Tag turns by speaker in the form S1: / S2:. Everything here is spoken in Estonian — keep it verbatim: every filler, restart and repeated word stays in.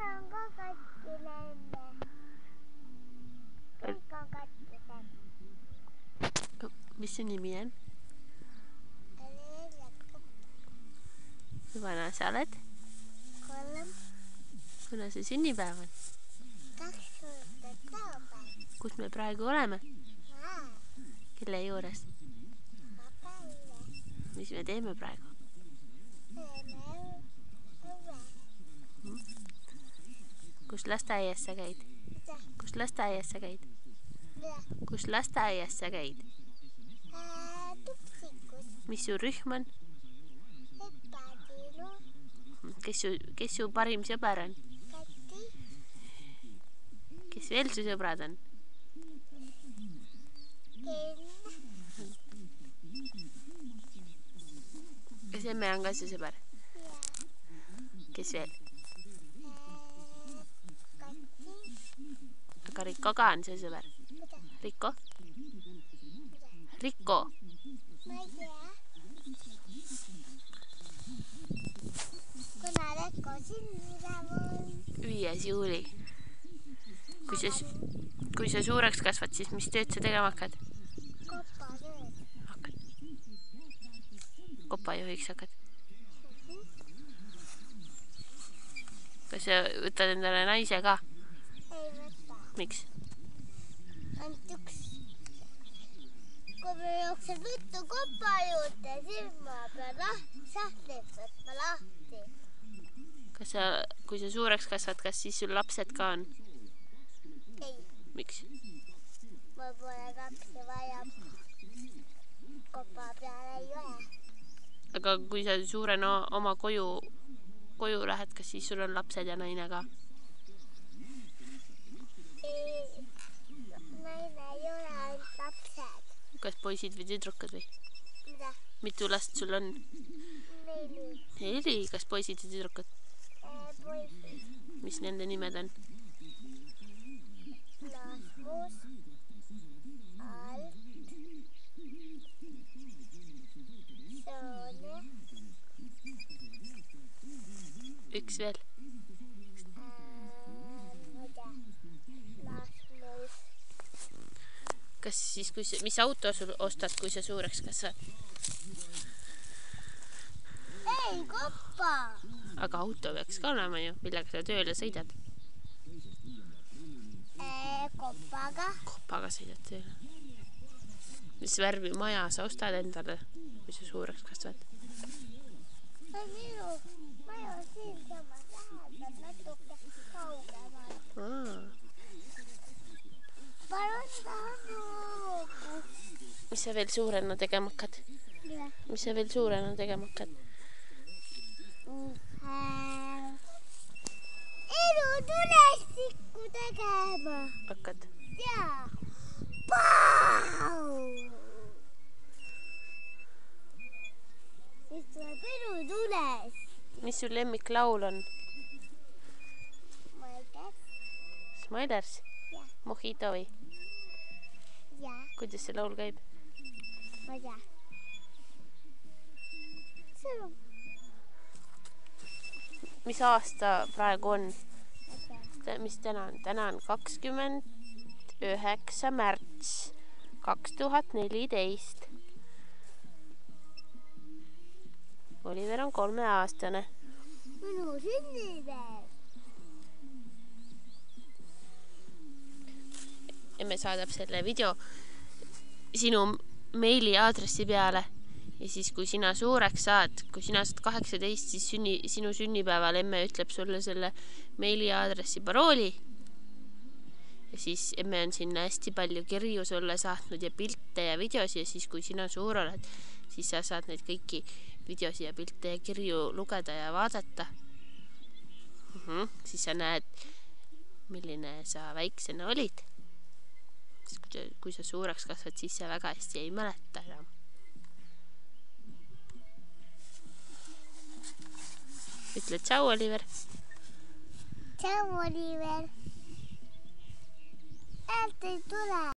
S1: Emme on ka katki lemme. Kõik on katkused.
S2: Mis su nimi on?
S1: Aleelia Kopp.
S2: Kui vana sa oled?
S1: Kolm.
S2: Kuna see sünnipäev on?
S1: kakskümmend oktoober.
S2: Kus me praegu oleme?
S1: Maa.
S2: Kelle juures?
S1: Papa juures.
S2: Mis me teeme praegu?
S1: Teeme õue.
S2: Kus lasteaias sa käid?
S1: Mida?
S2: Kus lasteaias sa käid?
S1: Mida?
S2: Kus lasteaias sa käid?
S1: Ää, tupsikus.
S2: Mis su rühm on?
S1: Hüppatilu.
S2: Kes su, kes su parim sõber on?
S1: Kati.
S2: Kes veel su sõbrad on?
S1: Kenn.
S2: Kas emme on ka su sõber?
S1: Ja.
S2: Kes veel?
S1: Ää, Kati.
S2: Aga Rikko ka on su sõber?
S1: Mida?
S2: Rikko?
S1: Mida?
S2: Rikko!
S1: Ma ei tea. Kuna Rekko sünnipäev on.
S2: Viies juuli. Kui sa, kui sa suureks kasvad, siis mis tööd sa tegema hakkad?
S1: Kopa tööd.
S2: Hakkad. Kopajuhiks hakkad. Kas sa võtad endale naise ka?
S1: Ei võta.
S2: Miks?
S1: Ainult üks. Kui me jooksen ruttu kopa juurde, siis ma pean lahti, sahtlit võtma lahti.
S2: Kas sa, kui sa suureks kasvad, kas siis sul lapsed ka on?
S1: Ei,
S2: Miks?
S1: mul pole lapsi vaja. Kopa peal ei ole.
S2: Aga kui sa suurena oma koju, koju lähed, kas siis sul on lapsed ja naine ka?
S1: Ei, naine ei ole ainult lapsed.
S2: Kas poisid või tüdrukud või?
S1: Mida?
S2: Mitu last sul on?
S1: Neli.
S2: Neli, kas poisid ja tüdrukud?
S1: Äh, poisid.
S2: Mis nende nimed on?
S1: Lasmus. Alt. Soone.
S2: Üks veel.
S1: Äh, ma ei tea. Lasmus.
S2: Kas siis, kui sa, mis auto sul ostad, kui sa suureks kasvad?
S1: Ei, kopa.
S2: Aga auto peaks ka olema ju, millega sa tööle sõidad.
S1: Äh, kopaga.
S2: Kopaga sõidad tööle. Mis värvi maja sa ostad endale, kui sa suureks kasvad?
S1: Minu maja siinsamas lähedal natuke kaugemal.
S2: Aa.
S1: Palun tahan hoogu.
S2: Mis sa veel suurena tegema hakkad?
S1: Mida?
S2: Mis sa veel suurena tegema hakkad?
S1: Elutulestikku tegema.
S2: Hakkad?
S1: Jaa. Pau! Siis tuleb elutulestik.
S2: Mis su lemmiklaul on?
S1: Ma ei tea.
S2: Smilers?
S1: Jah.
S2: Mojito või?
S1: Jah.
S2: Kuidas see laul käib?
S1: Ma ei tea. Sõnum.
S2: Mis aasta praegu on?
S1: Ma ei
S2: Mis täna on? Täna on kakskümmend üheksa märts kaks tuhat neliteist. Oliver on kolmeaastane.
S1: Minu sünnipäev.
S2: Emme saadab selle video sinu meili aadressi peale ja siis, kui sina suureks saad, kui sina saad kaheksateist, siis sünni, sinu sünnipäeval emme ütleb sulle selle meili aadressi parooli ja siis emme on sinna hästi palju kirju sulle saatnud ja pilte ja videosi ja siis, kui sina suur oled, siis sa saad neid kõiki videosi ja pilte ja kirju lugeda ja vaadata. Uh-huh. Siis sa näed, milline sa väiksena olid. Kui sa suureks kasvad, siis sa väga hästi ei mäleta enam. Ütle tšau, Oliver.
S1: Tšau, Oliver. Häält ei tule.